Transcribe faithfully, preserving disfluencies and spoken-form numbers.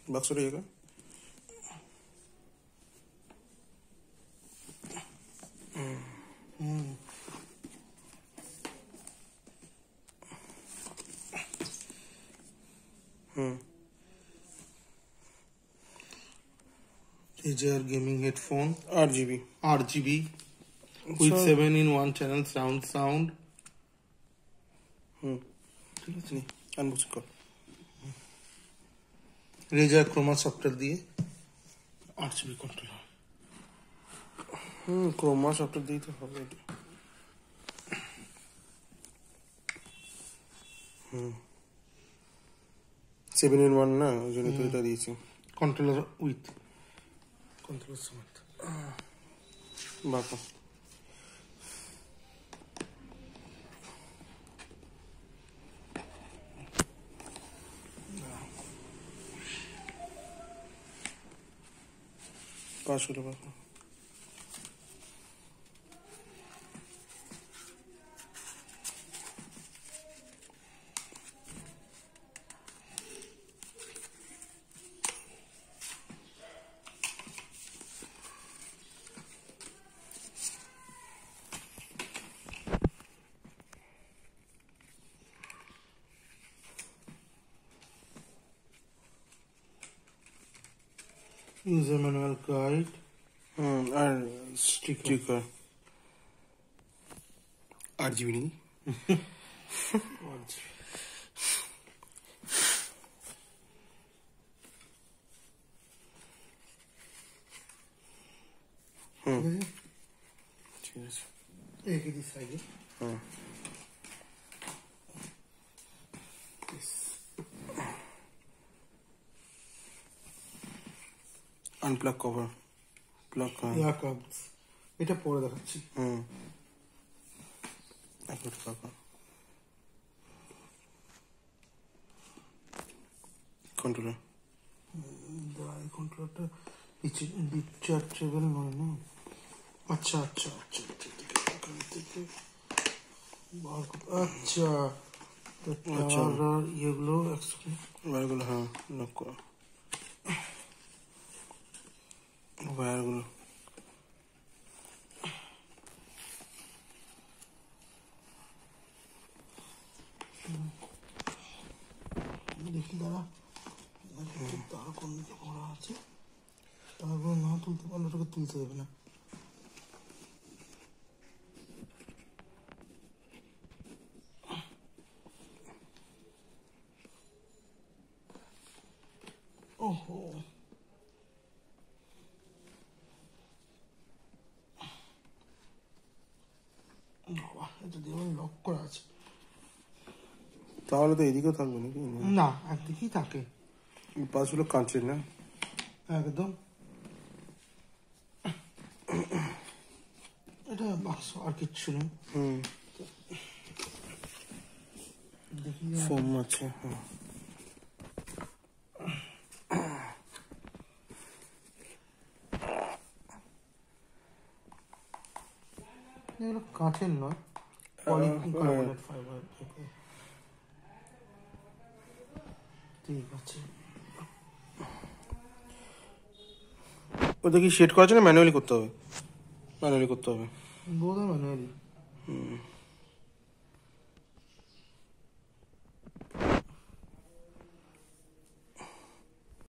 বাক্সটা জায়গা হুম হুম Razer gaming headphone R G B R G B with seven in one channel sound sound হুম ঠিক আছে unboxing কর Razer Chroma software দিয়ে R G B controller হুম Chroma software দিয়ে তো হবে এটা হুম seven in one না ওই জন্য তো এটা দিয়েছি কন্ট্রোলার উইথ কন্ট্রোলার সমেত বাবা পাঁচ করে বাবা user manual guide hmm and sticker R G B नहीं हम्म ठीक है एक ही साइड हाँ unplug cover plug yeah comes এটা পরে দেখাচ্ছি হুম একটু টাকা কন্ট্রোলার এই কন্ট্রোলারটা রিচার্জেবল নয় না আচ্ছা আচ্ছা আচ্ছা আচ্ছা আচ্ছা এগুলো এগুলো হ্যাঁ লক করা ওয়্যারগুলো দেখি দাঁড়া তার কোন দিকে পড়া আছে তারপর না তুলতে পারলে ওটাকে তুলতে দেবে না ওহো এটা দিয়ে লক করা আছে তাহলে তো এদিকেও থাকবে নাকি না একদিকেই থাকে পাশগুলো কাঁচের না একদম এটা বাক্স আর কিচ্ছু নেই হুম দেখি ফোম আছে হ্যাঁ এগুলো কাঁচের নয় পলিকার্বনেট ফাইবার ঠিক আছে ওটা কি সেট করা আছে না ম্যানুয়ালি করতে হবে ম্যানুয়ালি করতে হবে বোধহয় ম্যানুয়ালি হুম